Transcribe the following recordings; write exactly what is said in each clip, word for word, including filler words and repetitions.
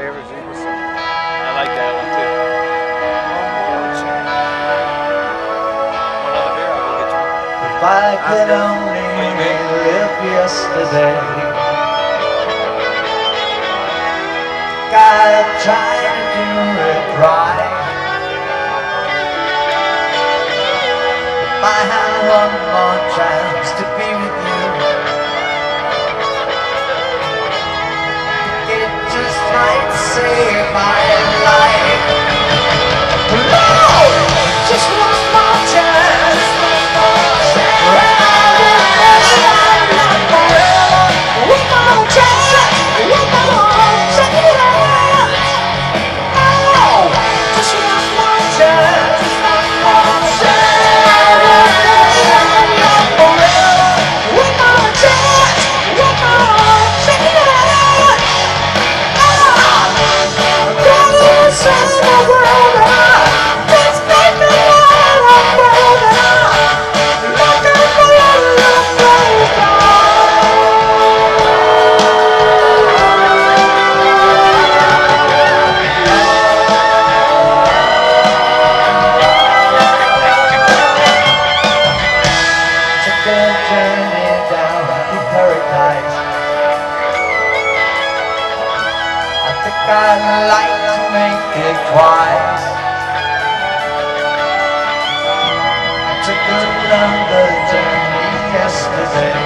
favorite Zebra song. I like that one too. One other beer, I'll go get you one. If I could only live yesterday, God trying to do it right. If I had one more chance to be with you, it just might save my life. Lord, just one more chance. I'd like to make it twice. I took a longer journey yesterday.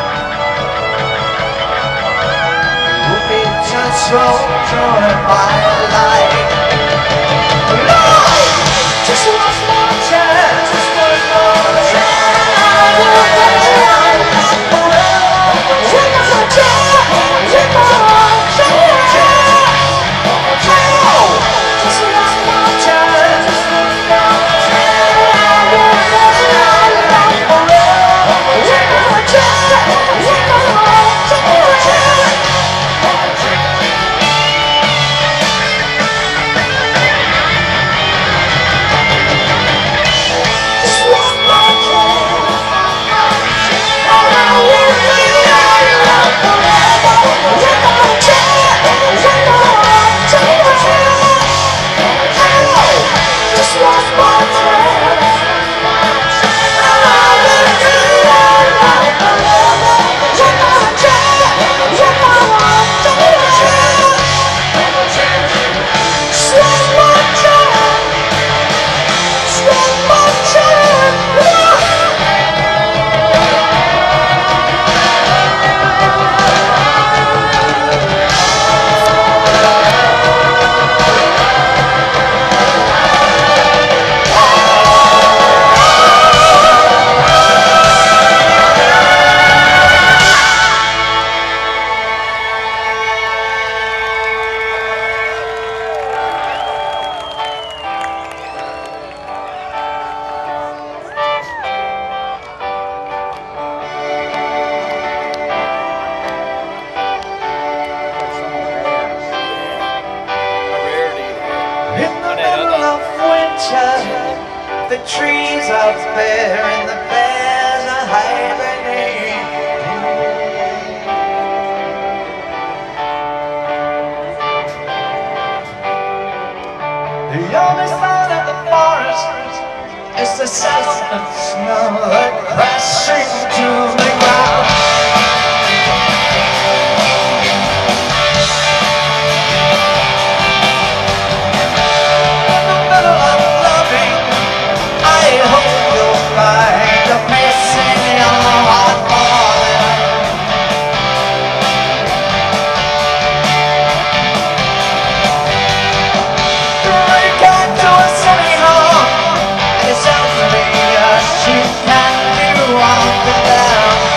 Would be just so joy my life. Lord, just one more chance, just one more chance. One more chance, one more chance. The trees are bare and the bears are hibernating. The only sound of the forest is the sound of snow that crashing to the ground. You can't do all the down.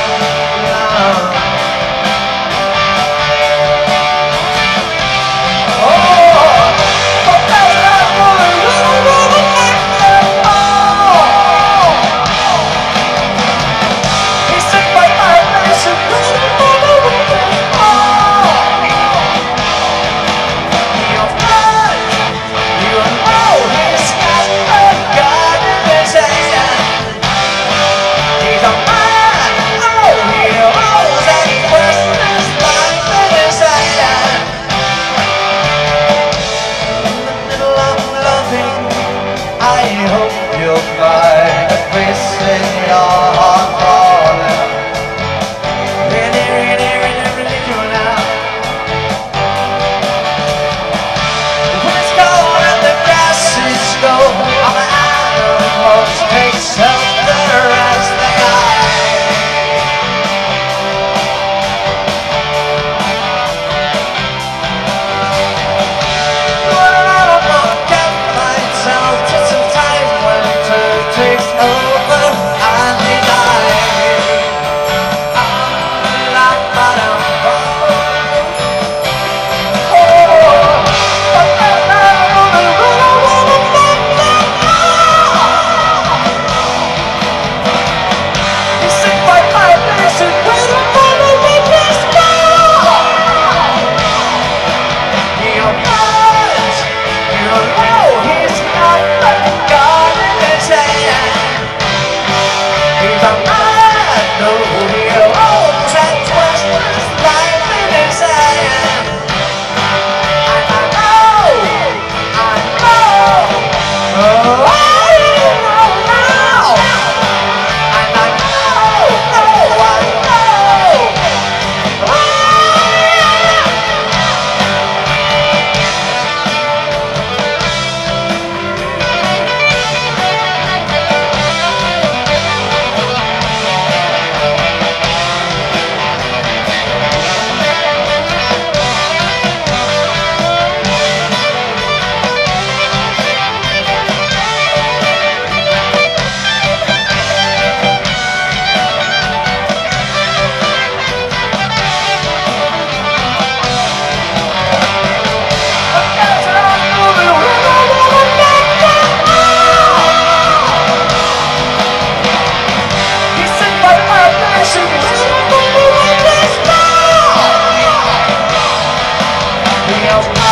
your